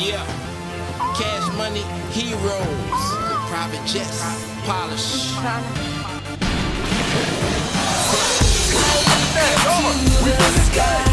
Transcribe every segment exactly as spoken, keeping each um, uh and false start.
Yeah, Cash Money Heroes, private jets, polish. We in the sky.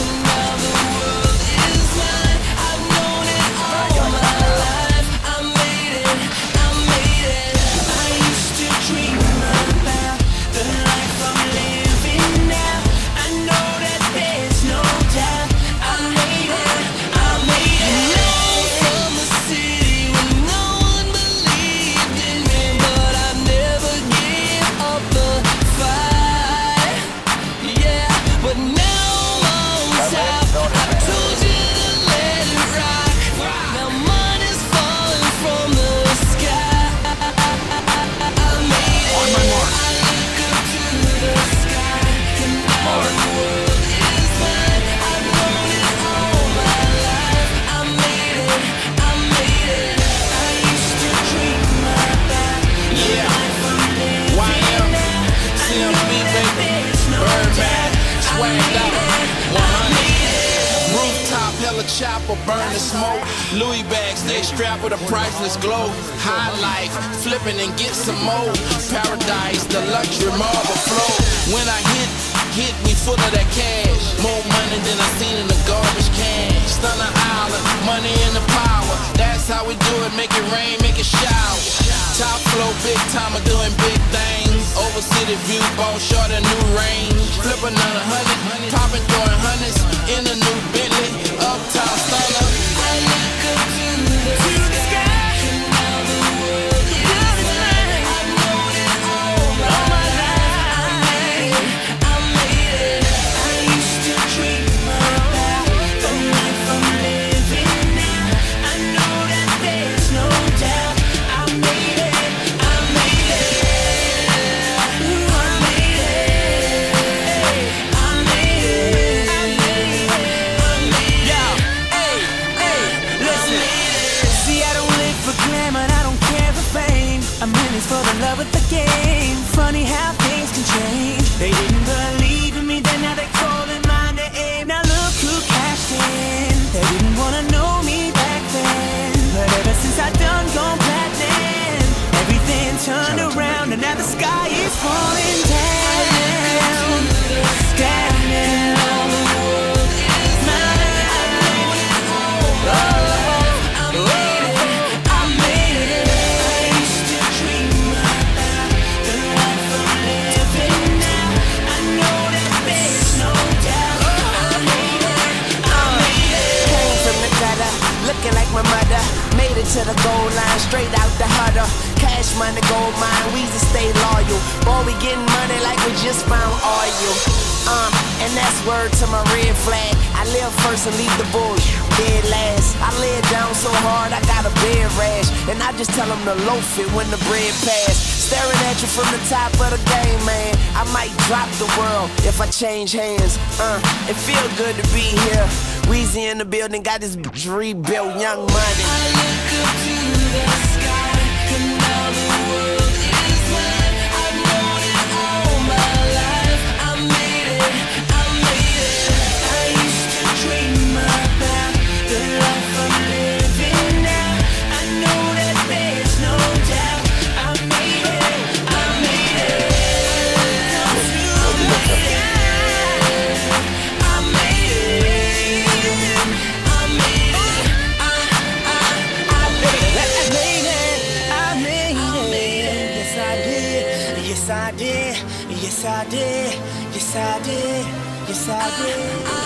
Chopper, burn the smoke. Louis bags, stay strapped with a priceless glow. High life, flipping and get some more. Paradise, the luxury marble flow. When I hit, hit me full of that cash. More money than I seen in the garbage can. Stunner Island, money and the power. That's how we do it, make it rain, make it shower. Top flow, big time, doing big things. Over city view, ball short a new range. Flip another hundred, popping, throwing hundreds in a new Bentley. Uptown stunner. I look up to the, to the sky. And now the world is mine. I've known it all my, all my life. I made it, I made it. I used to dream about the life I'm living now. I know that there's no doubt. I made it, I made it. I made it, I made it, I made it. I'm in this for the love of the game. Funny how things can change. They didn't believe in me, then now they calling mine to aim. Now look who cashed in. They didn't wanna know me back then, but ever since I done gone platinum, everything turned around and now the sky is falling down. Down now. Like my mother, made it to the goal line, straight out the huddle. Cash money, gold mine, Weezy stay loyal. Boy, we getting money like we just found oil. Uh, and that's word to my red flag. I live first and leave the bull dead last. I lay it down so hard I got a bed rash, and I just tell them to loaf it when the bread pass. Staring at you from the top of the game, man. I might drop the world if I change hands. Uh, it feel good to be here. Weezy in the building, got this rebuilt Young Money. I look up to the sky, and now the world is mine. I've known it all my life. I made it, I made it. I used to dream about the life I'm living now. I know that there's no doubt. I made it, I made it. Up to the sky. Yes, I did. Yes, I did. Yes, I did. Yes, I did.